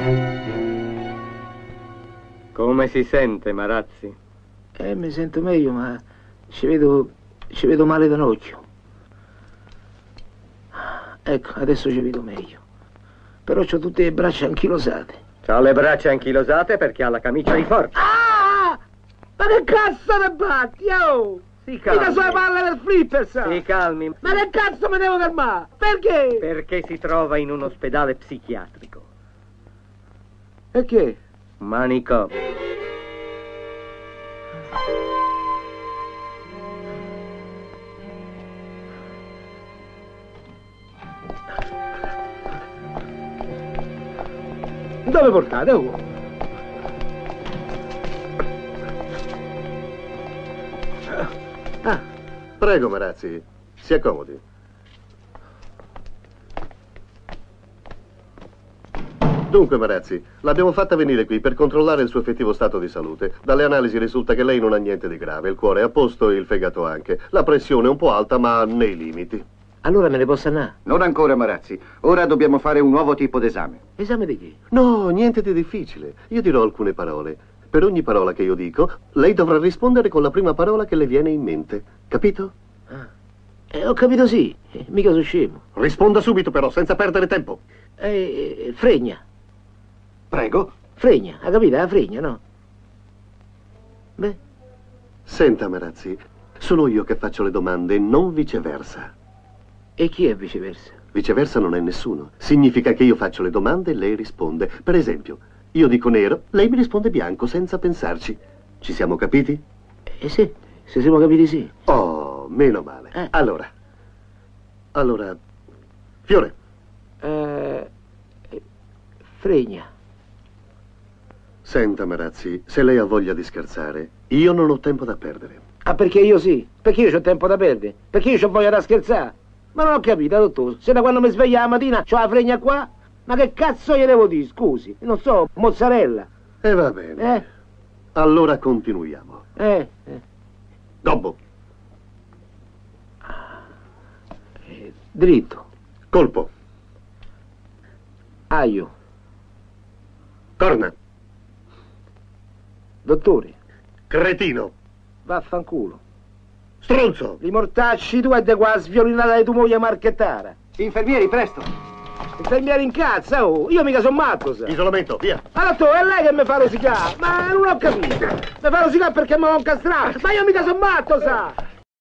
Come si sente, Marazzi? Mi sento meglio, ma ci vedo male da un occhio. Ecco, adesso ci vedo meglio. Però ho tutte le braccia anchilosate. C'ha le braccia anchilosate perché ha la camicia di forza. Ah! Ma che cazzo ne batti, oh? Si calmi. Mica sulle palle del flipper, sa! Si calmi. Ma che cazzo mi devo calmare? Perché? Perché si trova in un ospedale psichiatrico. Perché? Manicomio. Dove portate? Oh? Prego, Marazzi, si accomodi. Dunque, Marazzi, l'abbiamo fatta venire qui per controllare il suo effettivo stato di salute. Dalle analisi risulta che lei non ha niente di grave. Il cuore è a posto e il fegato anche. La pressione è un po' alta, ma nei limiti. Allora me ne posso andare? Non ancora, Marazzi. Ora dobbiamo fare un nuovo tipo d'esame. Esame di chi? No, niente di difficile. Io dirò alcune parole. Per ogni parola che io dico, lei dovrà rispondere con la prima parola che le viene in mente. Capito? Ho capito, sì. Mica sono scemo. Risponda subito, però, senza perdere tempo. Fregna. Prego. Fregna, ha capito? La fregna, no? Beh. Senta, Marazzi, sono io che faccio le domande, non viceversa. E chi è viceversa? Viceversa non è nessuno. Significa che io faccio le domande e lei risponde. Per esempio, io dico nero, lei mi risponde bianco senza pensarci. Ci siamo capiti? Sì, se siamo capiti sì. Oh, meno male. Allora, Fiore. Fregna. Senta, Marazzi, se lei ha voglia di scherzare, io non ho tempo da perdere. Ah, perché io sì? Perché io ho tempo da perdere? Perché io ho voglia da scherzare? Ma non ho capito, dottore. Se da quando mi sveglio la mattina c'ho la fregna qua? Ma che cazzo gli devo dire, scusi? Non so, mozzarella. Va bene. Allora continuiamo. Gobbo. Dritto. Colpo. Aglio. Corna. Dottore. Cretino. Vaffanculo. Stronzo. Li mortacci tu e de qua sviolinata di tua moglie marchettara. Infermieri, presto. Infermiere in cazzo, oh. Io mica sono matto, sa. Isolamento, via. Ma dottore, è lei che mi fa rosicare. Ma non ho capito. Mi fa rosicare perché mi ho incastrato. Ma io mica sono matto, sa.